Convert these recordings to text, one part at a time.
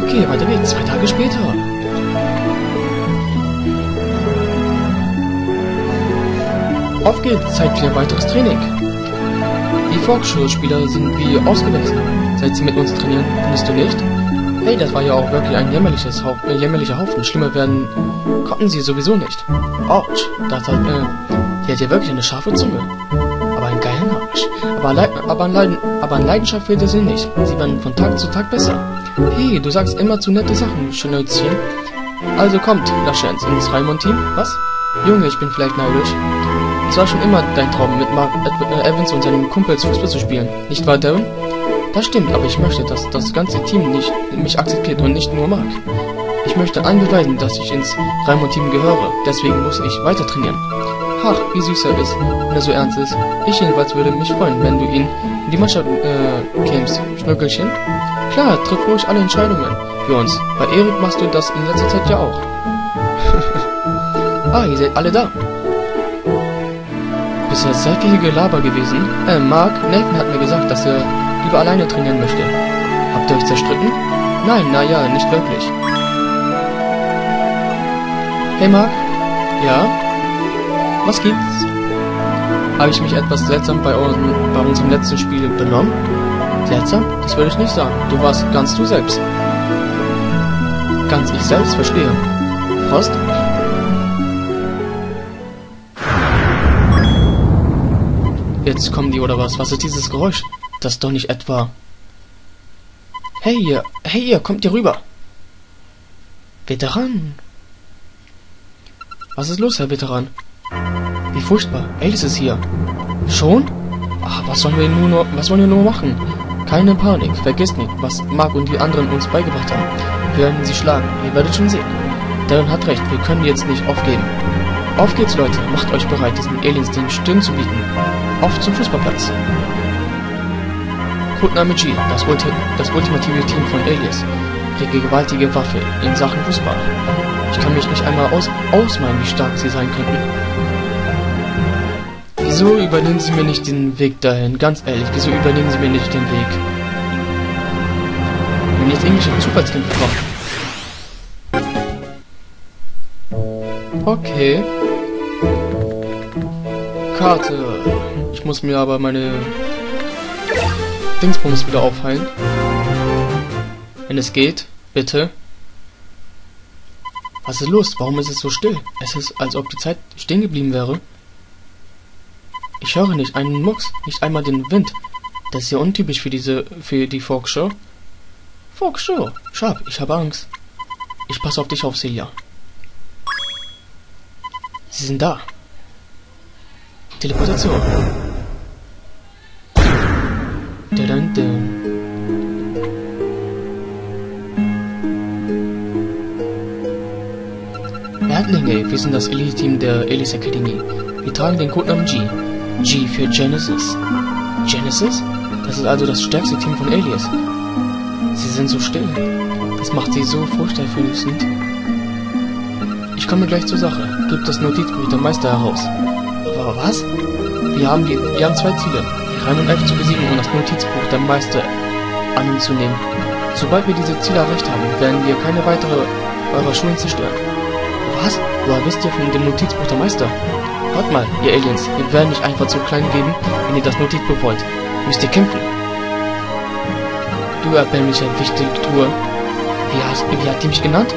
Okay, weiter geht's. 2 Tage später. Auf geht's, Zeit für ein weiteres Training. Die Volksschulspieler sind wie ausgewechselt, seit sie mit uns trainieren, findest du nicht? Hey, das war ja auch wirklich ein jämmerlicher Haufen. Schlimmer werden konnten sie sowieso nicht. Autsch, die hat ja wirklich eine scharfe Zunge. Aber einen geilen Arsch. Aber an Leidenschaft fehlt es ihnen nicht. Sie werden von Tag zu Tag besser. Hey, du sagst immer zu nette Sachen, Schnäuzchen. Also kommt, Laschenz, ins Raimond-Team. Was? Junge, ich bin vielleicht neidisch. Es war schon immer dein Traum, mit Mark Evans und seinen Kumpels Fußball zu spielen. Nicht wahr, Darren? Das stimmt, aber ich möchte, dass das ganze Team mich akzeptiert und nicht nur mag. Ich möchte allen beweisen, dass ich ins Raimond-Team gehöre. Deswegen muss ich weiter trainieren. Ach, wie süß er ist, wenn er so ernst ist. Ich jedenfalls würde mich freuen, wenn du ihn in die Mannschaft kämst. Schnurkelchen? Klar, triff ruhig alle Entscheidungen für uns. Bei Erik machst du das in letzter Zeit ja auch. Ah, ihr seid alle da. Bisher sehr viel Gelaber gewesen. Mark, Nathan hat mir gesagt, dass er lieber alleine trainieren möchte. Habt ihr euch zerstritten? Nein, naja, nicht wirklich. Hey Mark? Ja? Was gibt's? Habe ich mich etwas seltsam bei unserem letzten Spiel benommen? Seltsam? Das würde ich nicht sagen. Du warst ganz du selbst. Ganz ich selbst? Verstehe. Frost? Jetzt kommen die oder was? Was ist dieses Geräusch? Das ist doch nicht etwa... Hey ihr, kommt hier rüber. Veteran. Was ist los, Herr Veteran? Wie furchtbar. Alice ist hier. Schon? Ach, was wollen wir nur machen? Keine Panik. Vergesst nicht, was Mark und die anderen uns beigebracht haben. Wir werden sie schlagen. Ihr werdet schon sehen. Darren hat recht. Wir können jetzt nicht aufgeben. Auf geht's, Leute. Macht euch bereit, diesen Aliens den Stirn zu bieten. Auf zum Fußballplatz. Codename G, das ultimative Team von Alias. Die gewaltige Waffe in Sachen Fußball. Ich kann mich nicht einmal ausmalen, wie stark sie sein könnten. Wieso übernehmen Sie mir nicht den Weg dahin? Ganz ehrlich, wieso übernehmen Sie mir nicht den Weg? Wenn jetzt englische Zufallskämpfe kommen. Okay. Karte. Ich muss mir aber meine Dingsbums wieder aufheilen. Wenn es geht, bitte. Was ist los? Warum ist es so still? Es ist, als ob die Zeit stehen geblieben wäre. Ich höre nicht einen Mucks, nicht einmal den Wind. Das ist ja untypisch für die Folkshow. Folkshow? Schab, ich habe Angst. Ich passe auf dich auf, Celia. Sie sind da. Teleportation. Dun, dun. Erdlinge, wir sind das Elite-Team der Alice Academy. Wir tragen den Codenamen G. G für Genesis. Genesis? Das ist also das stärkste Team von Alias. Sie sind so still. Das macht sie so furchteinflößend. Ich komme gleich zur Sache. Gebt das Notizbuch der Meister heraus. Aber was? Wir haben 2 Ziele. Die Raimond Elf zu besiegen und das Notizbuch der Meister an uns zu nehmen. Sobald wir diese Ziele erreicht haben, werden wir keine weitere eurer Schulen zerstören. Was? Woher wisst ihr von dem Notizbuch der Meister? Hört mal, ihr Aliens, wir werden nicht einfach so klein geben, wenn ihr das Notizbuch wollt. Müsst ihr kämpfen. Du erbärmliche Wichtigtour. Wie hat die mich genannt?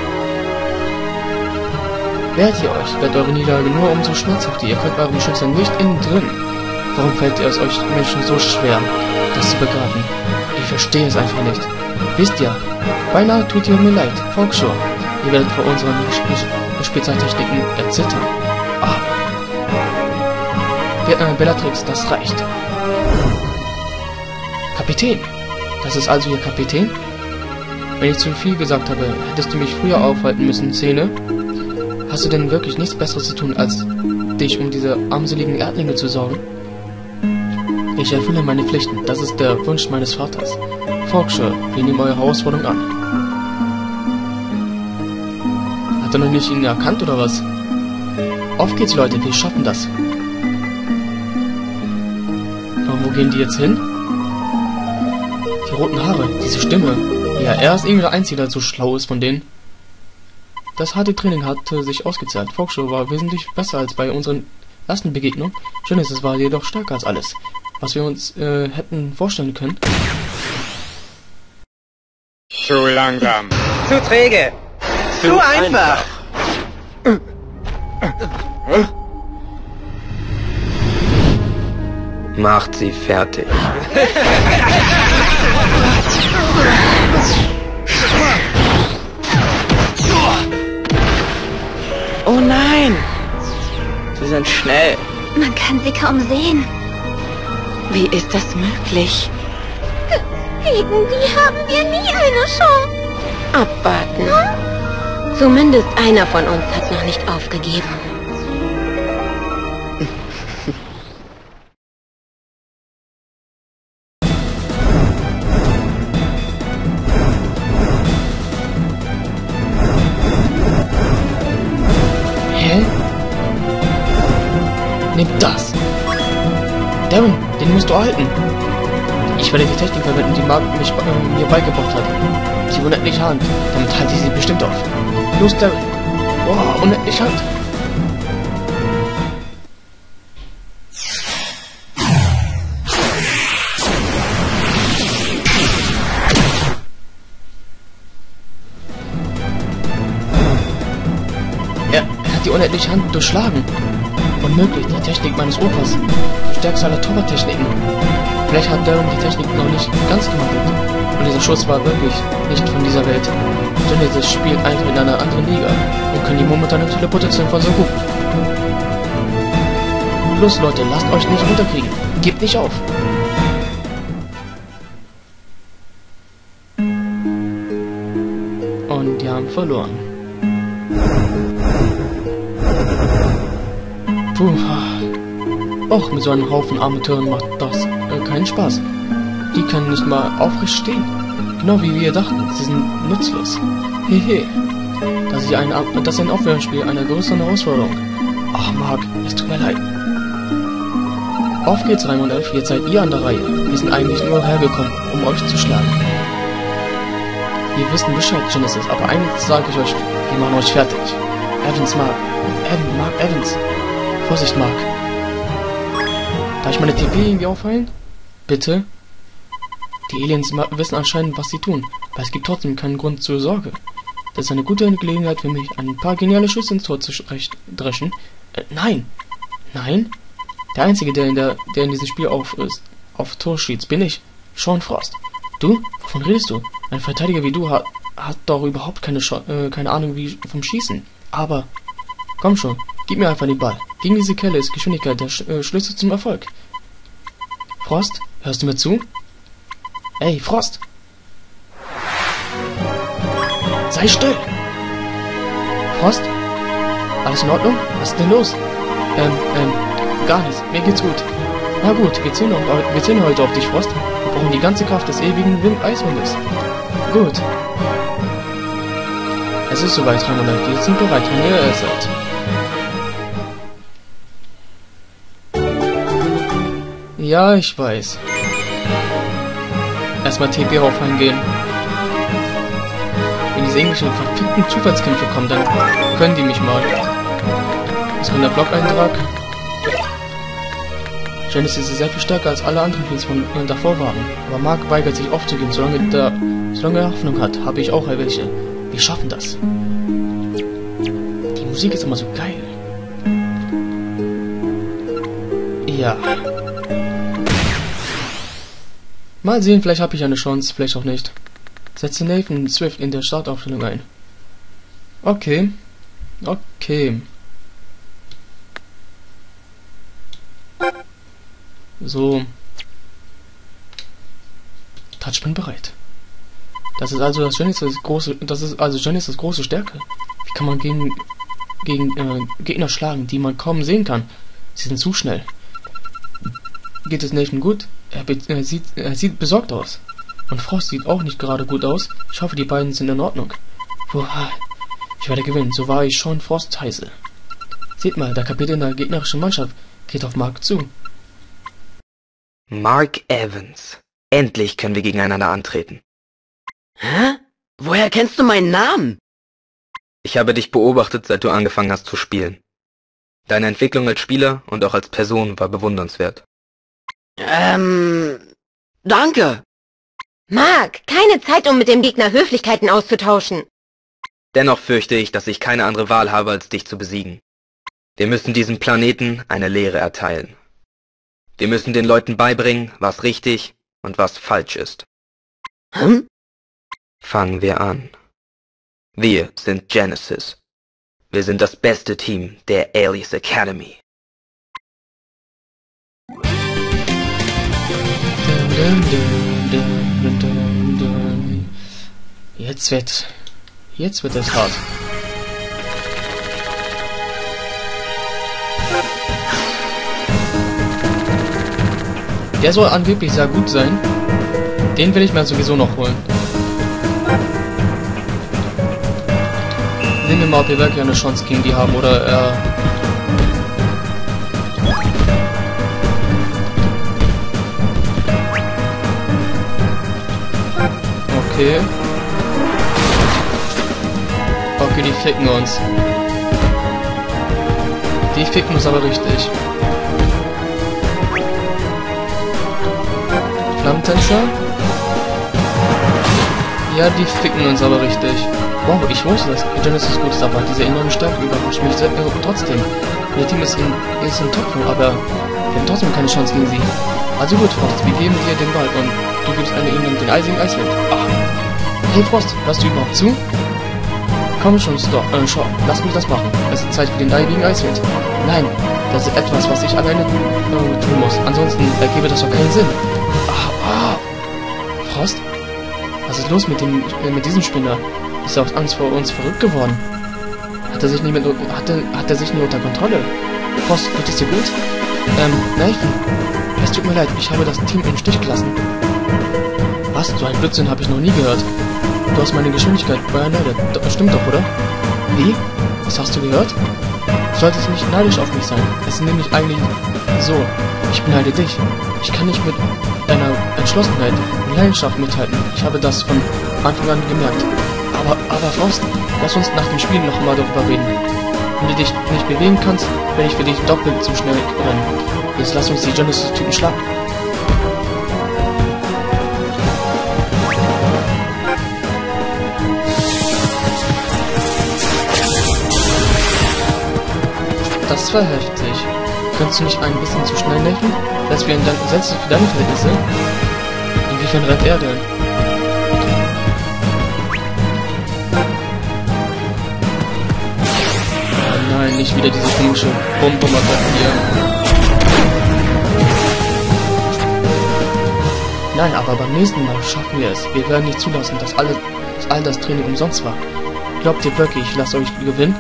Wehrt ihr euch, wird eure Niederlage nur umso schmerzhafter. Ihr könnt eurem Schicksal nicht innen drin. Warum fällt es euch Menschen so schwer, das zu begreifen? Ich verstehe es einfach nicht. Wisst ihr, beinahe tut ihr mir leid, Folkshow. Ihr werdet vor unseren Spezialtechniken erzittern. Ah. Bellatrix, das reicht. Kapitän! Das ist also Ihr Kapitän? Wenn ich zu viel gesagt habe, hättest du mich früher aufhalten müssen, Szene. Hast du denn wirklich nichts Besseres zu tun, als dich um diese armseligen Erdlinge zu sorgen? Ich erfülle meine Pflichten. Das ist der Wunsch meines Vaters. Folkshow, wir nehmen eure Herausforderung an. Hat er noch nicht ihn erkannt, oder was? Auf geht's, Leute, wir schaffen das. Aber wo gehen die jetzt hin? Die roten Haare, diese Stimme. Ja, er ist irgendwie der Einzige, der so schlau ist von denen. Das harte Training hatte sich ausgezahlt. Foxtrot war wesentlich besser als bei unseren ersten Begegnungen. Schön ist, es war jedoch stärker als alles, was wir uns hätten vorstellen können. Zu langsam. Zu träge. Zu einfach. Macht sie fertig. Oh nein. Sie sind schnell. Man kann sie kaum sehen. Wie ist das möglich? Gegen die haben wir nie eine Chance. Abwarten. Zumindest einer von uns hat noch nicht aufgegeben. Hä? Nimm das! Darren, den musst du erhalten! Ich werde die Technik verwenden, die Mark mir beigebracht hat. Die unendliche Hand. Damit halte ich sie bestimmt auf. Los, Darren! Wow, unendliche Hand! Er hat die unendliche Hand durchschlagen. Unmöglich, die Technik meines Opas. Stärkste aller Torwarttechniken. Vielleicht hat Darren die Technik noch nicht ganz gemacht. Und dieser Schuss war wirklich nicht von dieser Welt. Genesis spielt einfach in einer anderen Liga und kann die momentane Teleportation von so gut. Los Leute, lasst euch nicht runterkriegen. Gebt nicht auf. Und die haben verloren. Puh. Och, mit so einem Haufen Amateuren macht das keinen Spaß. Die können nicht mal aufrecht stehen. Genau wie wir dachten, sie sind nutzlos. Hehe. Das ist ein Aufwärmspiel einer größeren Herausforderung. Ach, Mark, es tut mir leid. Auf geht's, Raimund Elf, jetzt seid ihr an der Reihe. Wir sind eigentlich nur hergekommen, um euch zu schlagen. Wir wissen Bescheid, Genesis, aber eines sage ich euch, wir machen euch fertig. Evans, Mark. Mark Evans. Vorsicht, Mark. Darf ich meine TP irgendwie aufheilen? Bitte? Die Aliens wissen anscheinend, was sie tun, aber es gibt trotzdem keinen Grund zur Sorge. Das ist eine gute Gelegenheit für mich, ein paar geniale Schüsse ins Tor zu dreschen. Nein! Nein? Der Einzige, der in diesem Spiel auf Tor schießt, bin ich. Sean Frost. Du? Wovon redest du? Ein Verteidiger wie du hat doch überhaupt keine Ahnung vom Schießen. Aber, komm schon, gib mir einfach den Ball. Gegen diese Kelle ist Geschwindigkeit der Schlüssel zum Erfolg. Frost, hörst du mir zu? Ey, Frost! Sei still! Frost? Alles in Ordnung? Was ist denn los? Gar nichts. Mir geht's gut. Na gut, wir zählen heute auf dich, Frost. Wir brauchen die ganze Kraft des ewigen Eiswindes. Gut. Es ist soweit, Raimund. Wir sind bereit, wenn ihr seid. Ja, ich weiß. Erstmal TP raufhalten gehen. Wenn diese englischen verfickten Zufallskämpfe kommen, dann können die mich mal. Was ist denn der Blog-Eintrag? Genesis ist sehr viel stärker als alle anderen Teams von davor waren. Aber Mark weigert sich aufzugeben, solange er Hoffnung hat, habe ich auch welche. Wir schaffen das. Die Musik ist immer so geil. Ja. Mal sehen, vielleicht habe ich eine Chance, vielleicht auch nicht. Setze Nathan Swift in der Startaufstellung ein. Okay. Okay. So. Touchpin bereit. Das ist also Genesis große Stärke. Wie kann man gegen Gegner schlagen, die man kaum sehen kann? Sie sind zu schnell. Geht es Nathan gut? Er sieht besorgt aus. Und Frost sieht auch nicht gerade gut aus. Ich hoffe, die beiden sind in Ordnung. Puh, ich werde gewinnen, so war ich schon Frost heiße. Seht mal, der Kapitän der gegnerischen Mannschaft geht auf Mark zu. Mark Evans. Endlich können wir gegeneinander antreten. Hä? Woher kennst du meinen Namen? Ich habe dich beobachtet, seit du angefangen hast zu spielen. Deine Entwicklung als Spieler und auch als Person war bewundernswert. Danke. Mark, keine Zeit, um mit dem Gegner Höflichkeiten auszutauschen. Dennoch fürchte ich, dass ich keine andere Wahl habe, als dich zu besiegen. Wir müssen diesem Planeten eine Lehre erteilen. Wir müssen den Leuten beibringen, was richtig und was falsch ist. Hm? Fangen wir an. Wir sind Genesis. Wir sind das beste Team der Alias Academy. Jetzt wird es hart. Der soll angeblich sehr gut sein. Den will ich mir sowieso noch holen. Sehen wir mal, ob wir wirklich eine Chance gegen die haben oder Okay. Okay, die ficken uns. Die ficken uns aber richtig. Flammentänzer? Ja, die ficken uns aber richtig. Wow, ich wusste, dass Genesis gut ist, aber diese enorme Stärke überrascht mich trotzdem. Ihr Team ist in Topform, aber wir haben trotzdem keine Chance gegen sie. Also gut, Frost, wir geben dir den Ball und du gibst ihnen den eisigen Eiswind. Ach. Hey Frost, hörst du überhaupt zu? Komm schon, Stop, lass mich das machen. Es ist Zeit für den eiwigen Eiswind. Nein, das ist etwas, was ich alleine tun muss. Ansonsten ergebe das doch keinen Sinn. Frost? Was ist los mit diesem Spinner? Ist er aus Angst vor uns verrückt geworden? Hat er sich nicht unter Kontrolle? Frost, geht es dir gut? Nathan. Es tut mir leid, ich habe das Team im Stich gelassen. Was? So ein Blödsinn habe ich noch nie gehört. Du hast meine Geschwindigkeit beleidigt. Das stimmt doch, oder? Wie? Was hast du gehört? Du solltest nicht neidisch auf mich sein. Es ist nämlich eigentlich so. Ich beneide dich. Ich kann nicht mit deiner Entschlossenheit und Leidenschaft mithalten. Ich habe das von Anfang an gemerkt. Aber Frost, lass uns nach dem Spiel noch mal darüber reden. Wenn du dich nicht bewegen kannst, werde ich für dich doppelt so schnell rennen. Jetzt lass uns die Genesis-Typen schlagen. Das war heftig. Könntest du nicht ein bisschen zu schnell lenken? Das wäre dann selbst für deine Verhältnisse. Inwiefern rennt er denn? Oh nein, nicht wieder diese komische Bombenattacke hier. Nein, aber beim nächsten Mal schaffen wir es. Wir werden nicht zulassen, dass all das Training umsonst war. Glaubt ihr wirklich, ich lasse euch gewinnen?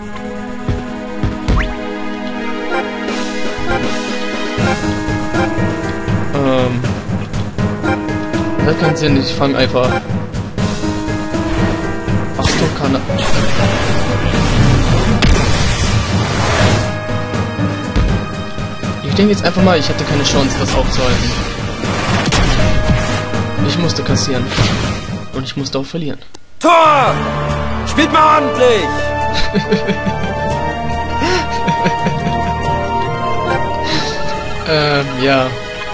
Das hat keinen Sinn, ich fange einfach. Ach so, kann er. Ich denke jetzt einfach mal, ich hätte keine Chance, das aufzuhalten. Ich musste kassieren. Und ich musste auch verlieren. Tor! Spielt mal ordentlich! Ja.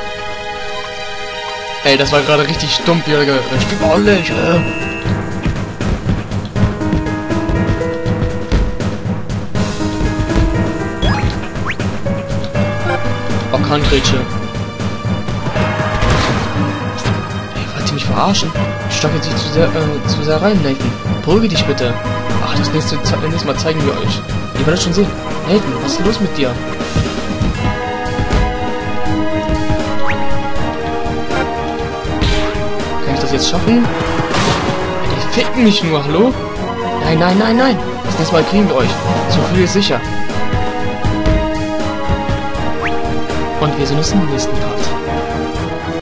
Ey, das war gerade richtig stumpf, Jürgen. Spielt mal ordentlich, Orkangrätsche. Ey, wollt ihr mich verarschen? Ich stacke sich zu sehr rein, Nathan. Beruhige dich bitte. Ach, das nächste Mal zeigen wir euch. Ihr werdet schon sehen. Nathan, was ist los mit dir? Kann ich das jetzt schaffen? Ja, die ficken mich nur, hallo? Nein, nein, nein, nein. Das nächste Mal kriegen wir euch. So viel ist sicher. Und wir sehen uns im nächsten Part.